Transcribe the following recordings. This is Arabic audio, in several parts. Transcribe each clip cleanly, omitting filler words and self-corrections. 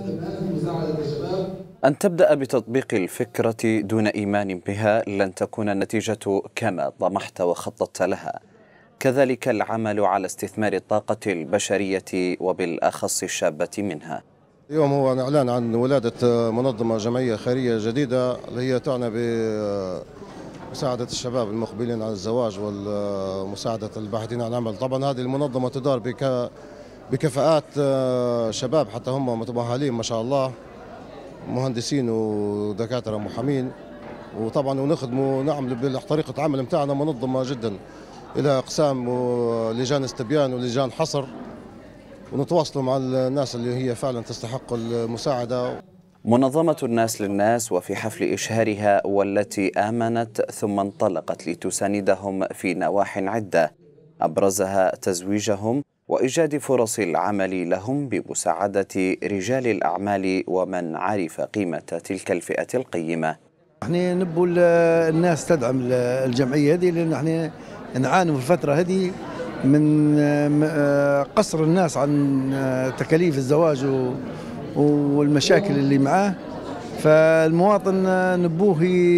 أن تبدأ بتطبيق الفكرة دون إيمان بها لن تكون النتيجة كما طمحت وخططت لها. كذلك العمل على استثمار الطاقة البشرية وبالأخص الشابة منها. اليوم هو إعلان عن ولادة منظمة جمعية خيرية جديدة اللي هي تعنى بمساعدة الشباب المقبلين على الزواج ومساعدة الباحثين عن عمل. طبعا هذه المنظمة تدار بكفاءات شباب حتى هم متمهلين ما شاء الله، مهندسين ودكاترة محامين، وطبعا نعمل بطريقة عمل متاعنا منظمة جدا، إلى أقسام ولجان استبيان ولجان حصر، ونتواصلوا مع الناس اللي هي فعلا تستحق المساعدة. منظمة الناس للناس وفي حفل إشهارها والتي آمنت ثم انطلقت لتساندهم في نواح عدة، أبرزها تزويجهم وإيجاد فرص العمل لهم بمساعدة رجال الأعمال ومن عرف قيمة تلك الفئة القيمة. احنا نبوا الناس تدعم الجمعية هذه، لأن احنا نعاني في الفترة هذه من قصر الناس عن تكاليف الزواج والمشاكل اللي معاه. فالمواطن نبوه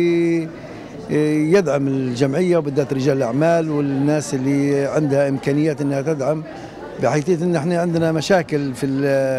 يدعم الجمعية وبالذات رجال الأعمال والناس اللي عندها إمكانيات أنها تدعم، بحيث أن احنا عندنا مشاكل في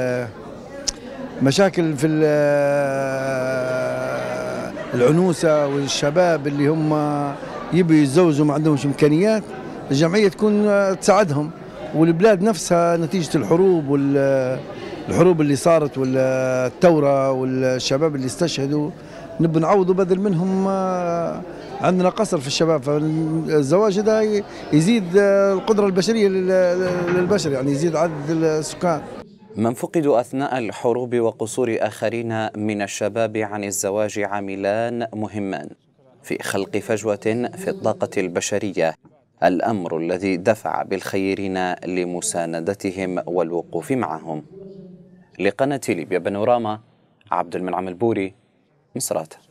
العنوسة والشباب اللي هم يبوا يتزوجوا ما عندهمش إمكانيات. الجمعية تكون تساعدهم، والبلاد نفسها نتيجة الحروب اللي صارت والثورة والشباب اللي استشهدوا نبي نعوضوا بدل منهم. عندنا قصر في الشباب، فالزواج ده يزيد القدرة البشرية للبشر، يعني يزيد عدد السكان. من فقدوا أثناء الحروب وقصور آخرين من الشباب عن الزواج عاملان مهمان في خلق فجوة في الطاقة البشرية، الأمر الذي دفع بالخيرين لمساندتهم والوقوف معهم. لقناة ليبيا بانوراما، عبد المنعم البوري، مصرات.